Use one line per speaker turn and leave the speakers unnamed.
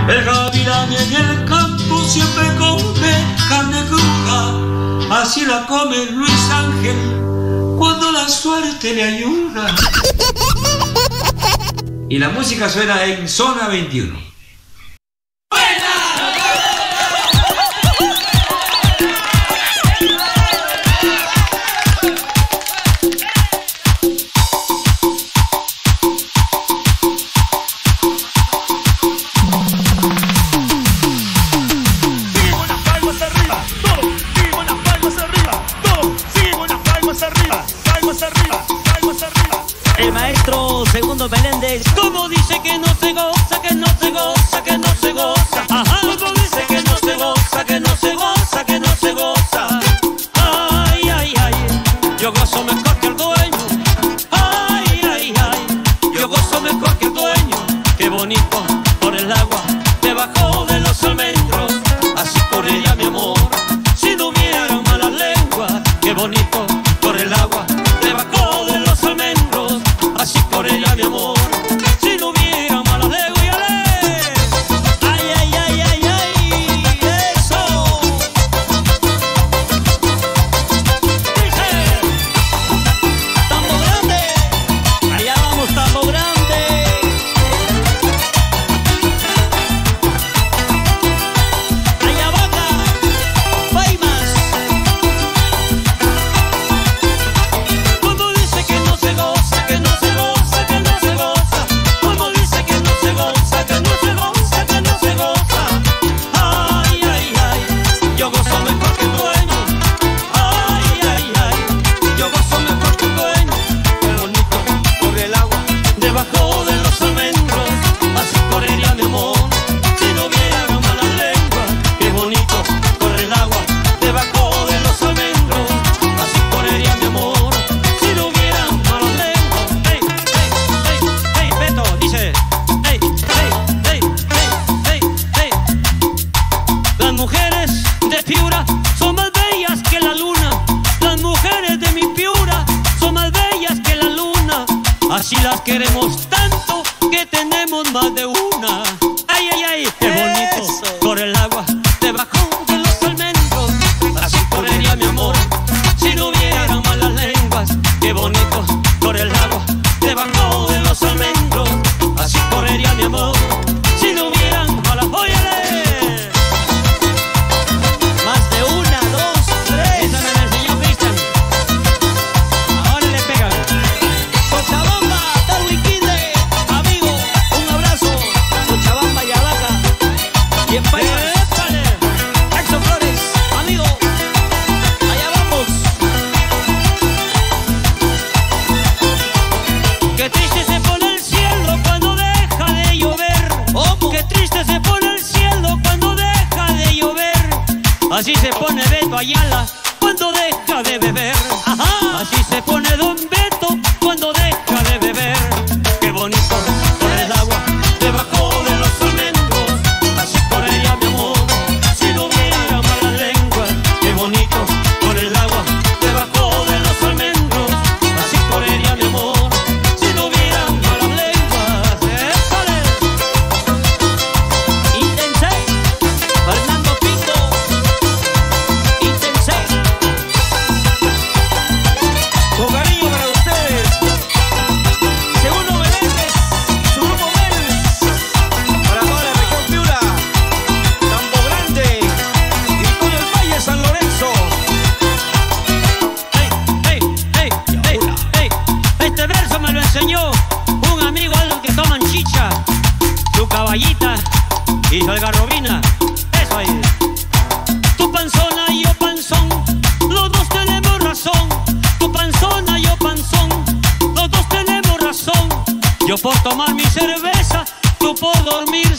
El gavilán en el campo siempre come carne cruda, así la come Luis Ángel cuando la suerte le ayuda. Y la música suena en Zona 21.
El maestro Segundo Meléndez, como dice que no se goza, que no se goza, que no se goza. Ajá. Como dice que no se goza, que no se goza, que no se goza. Ay, ay, ay, yo gozo mejor que el dueño. Ay, ay, ay, yo gozo mejor que el dueño. Qué bonito por el agua, debajo de los almendros. Así correría mi amor, si no hubieran malas lenguas. Qué bonito por el agua, debajo de los almendros. Así correría mi amor, si no hubiera malas lenguas. Ay, ay, ay, ay, ay, eso. Dice, Tambo Grande, allá vamos Tambo Grande. Allá Vaca, Paimas. Cuando dice que no se goza, que no se goza, que no se goza. Cuando dice que no se goza, que no se goza, que no se goza. Ay, ay, ay, yo gozo mejor que el dueño. Ay, ay, ay, yo gozo mejor que el dueño. Qué bonito corre el agua, debajo de los almendros. Así correría mi amor, si no hubiera malas lenguas. Qué bonito corre el agua, debajo de los almendros. Así correría mi amor, si no hubiera malas lenguas. Hey, hey, hey, hey, Beto, dice, hey, hey, hey, hey, hey, hey. Las mujeres de Piura son más bellas que la luna. Las mujeres de mi Piura son más bellas que la luna. Así las queremos tanto que tenemos más de una. Ay, ay, ay, qué bonito por el agua, debajo de los almendros. Así correría mi amor, si no hubiera malas lenguas. Qué bonito por el agua, debajo de los almendros. Así correría mi amor, si no hubieran malas. ¡Óyale! Más de una, dos, tres. Esa me la enseñó Cristian. Ahora le pegan. Cochabamba, Darwin Quinde, amigo, un abrazo. Cochabamba y Abaca. Y en Paimas. Axel Flores, amigo. Allá vamos. Qué triste se pone el cielo cuando deja de llover. ¿Cómo? Qué triste se pone el cielo cuando deja de llover. Así se pone Beto Ayala cuando deja de beber. Ajá. Así se pone Don Beto cuando deja de beber. Qué bonito por el agua, debajo de los almendros. Así correría mi amor, si no hubiera malas lenguas. Qué bonito por el agua, debajo de los almendros. Así correría mi amor, si no hubiera malas lenguas. ¡Épale! Intense, Fernando Pinto. Intense. Con cariño para ustedes. Segundo Meléndez, su grupo Melis. Para toda la región Piura, Tambo Grande, Grito del Valle, San Lorenzo. Hey, hey, hey, hey, hey. Este verso me lo enseñó un amigo de los que toman chicha, su caballita y su algarrobina. Eso ahí. Tu panzona y yo panzón, los dos tenemos razón. Tu panzona y yo panzón, los dos tenemos razón. Yo por tomar mi cerveza, tú por dormir